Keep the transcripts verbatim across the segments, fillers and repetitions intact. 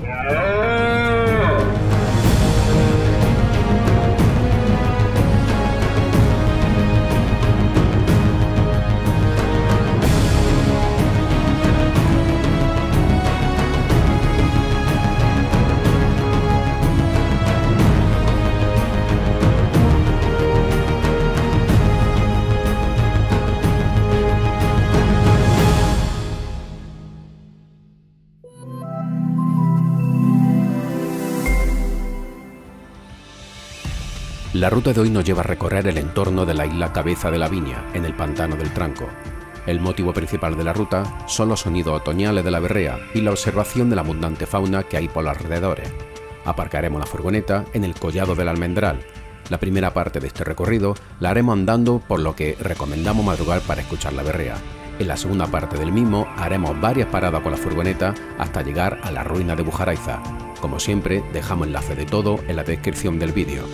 La ruta de hoy nos lleva a recorrer el entorno de la isla Cabeza de la Viña, en el pantano del Tranco. El motivo principal de la ruta son los sonidos otoñales de la berrea y la observación de la abundante fauna que hay por los alrededores. Aparcaremos la furgoneta en el Collado del Almendral. La primera parte de este recorrido la haremos andando, por lo que recomendamos madrugar para escuchar la berrea. En la segunda parte del mismo haremos varias paradas con la furgoneta hasta llegar a la ruina de Bujaraiza. Como siempre, dejamos enlace de todo en la descripción del vídeo.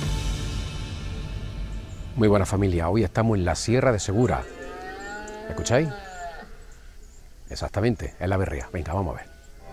Muy buena familia, hoy estamos en la Sierra de Segura. ¿Escucháis? Exactamente, es la berrea. Venga, vamos a ver.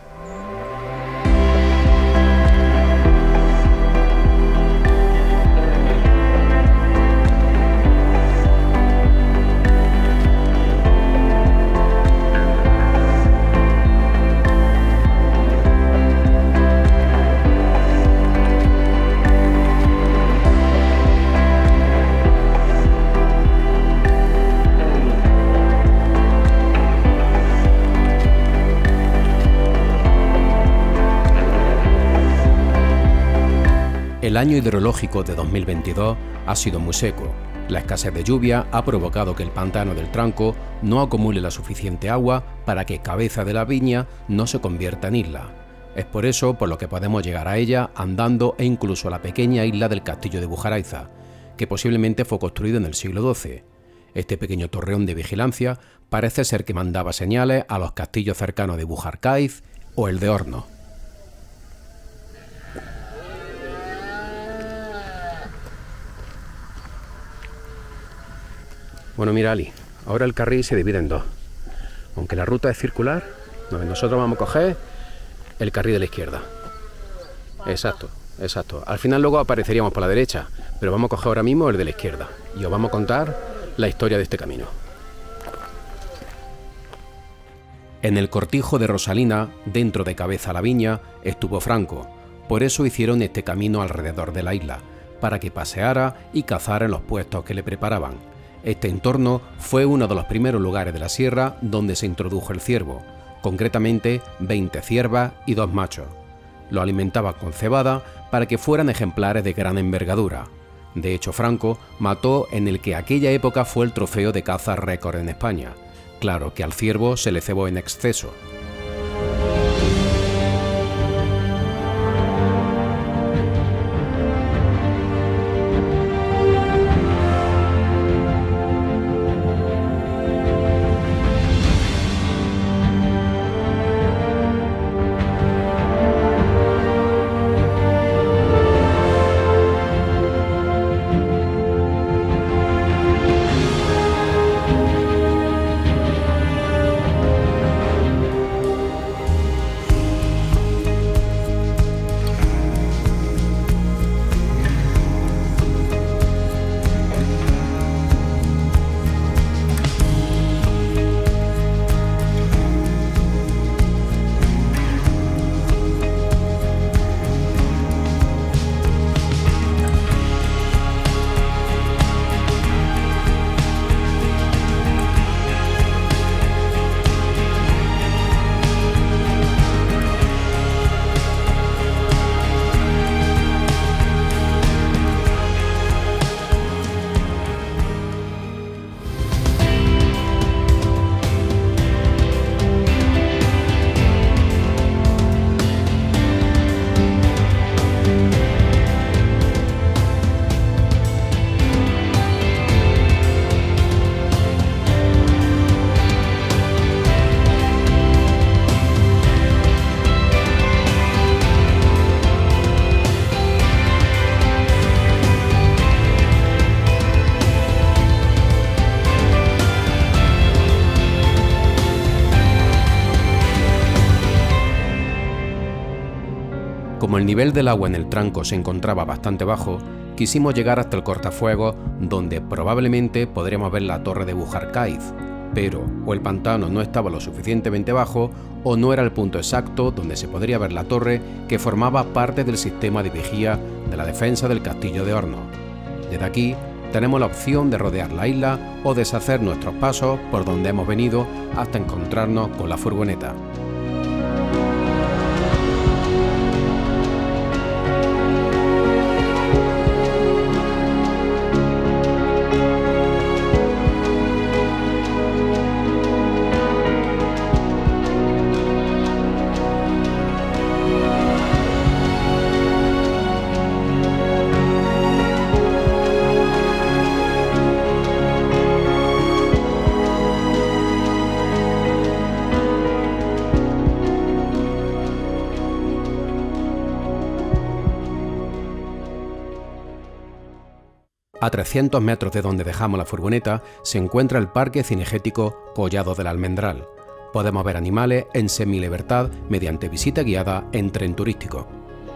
El año hidrológico de dos mil veintidós ha sido muy seco. La escasez de lluvia ha provocado que el pantano del Tranco no acumule la suficiente agua para que Cabeza de la Viña no se convierta en isla. Es por eso por lo que podemos llegar a ella andando e incluso a la pequeña isla del Castillo de Bujaraiza, que posiblemente fue construido en el siglo doce. Este pequeño torreón de vigilancia parece ser que mandaba señales a los castillos cercanos de Bujarcaiz o el de Horno. Bueno, mira, Ali, ahora el carril se divide en dos. Aunque la ruta es circular, nosotros vamos a coger el carril de la izquierda. Exacto, exacto. Al final luego apareceríamos por la derecha, pero vamos a coger ahora mismo el de la izquierda. Y os vamos a contar la historia de este camino. En el cortijo de Rosalina, dentro de Cabeza la Viña, estuvo Franco. Por eso hicieron este camino alrededor de la isla, para que paseara y cazara en los puestos que le preparaban. Este entorno fue uno de los primeros lugares de la sierra donde se introdujo el ciervo, concretamente veinte ciervas y dos machos. Lo alimentaba con cebada para que fueran ejemplares de gran envergadura. De hecho, Franco mató en el que aquella época fue el trofeo de caza récord en España. Claro que al ciervo se le cebó en exceso. Como el nivel del agua en el tranco se encontraba bastante bajo, quisimos llegar hasta el cortafuegos, donde probablemente podríamos ver la torre de Bujarkaiz, pero o el pantano no estaba lo suficientemente bajo o no era el punto exacto donde se podría ver la torre que formaba parte del sistema de vigía de la defensa del castillo de Hornos. Desde aquí tenemos la opción de rodear la isla o deshacer nuestros pasos por donde hemos venido hasta encontrarnos con la furgoneta. A trescientos metros de donde dejamos la furgoneta se encuentra el parque cinegético Collado del Almendral. Podemos ver animales en semilibertad mediante visita guiada en tren turístico.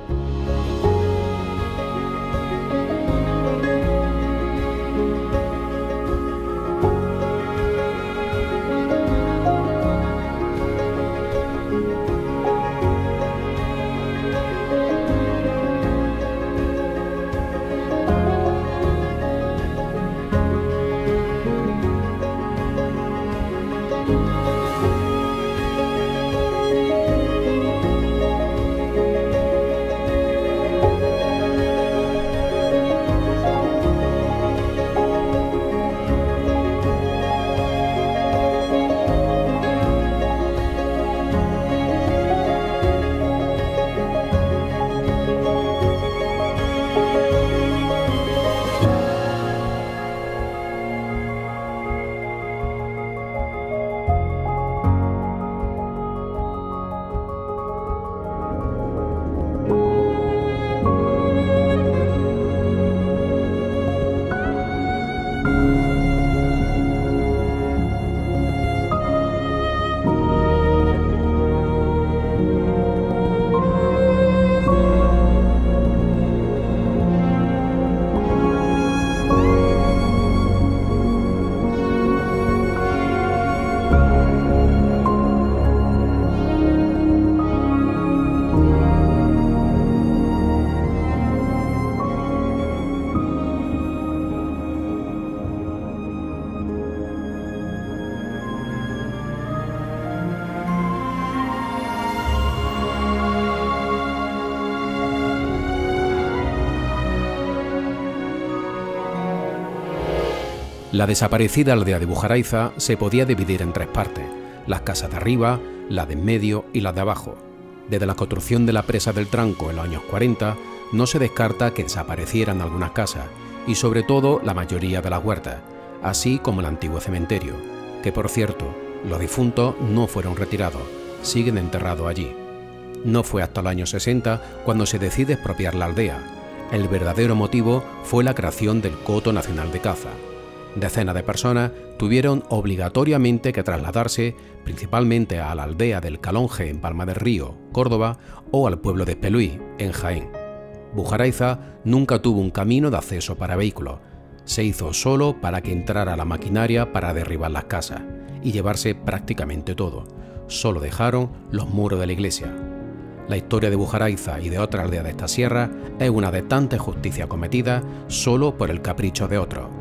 La desaparecida aldea de Bujaraiza se podía dividir en tres partes: las casas de arriba, las de en medio y las de abajo. Desde la construcción de la presa del Tranco en los años cuarenta, no se descarta que desaparecieran algunas casas, y sobre todo la mayoría de las huertas, así como el antiguo cementerio, que por cierto, los difuntos no fueron retirados, siguen enterrados allí. No fue hasta los años sesenta cuando se decide expropiar la aldea. El verdadero motivo fue la creación del Coto Nacional de Caza. Decenas de personas tuvieron obligatoriamente que trasladarse principalmente a la aldea del Calonge en Palma del Río, Córdoba, o al pueblo de Espeluí, en Jaén. Bujaraiza nunca tuvo un camino de acceso para vehículos. Se hizo solo para que entrara la maquinaria para derribar las casas y llevarse prácticamente todo. Solo dejaron los muros de la iglesia. La historia de Bujaraiza y de otras aldeas de esta sierra es una de tantas injusticias cometidas solo por el capricho de otros.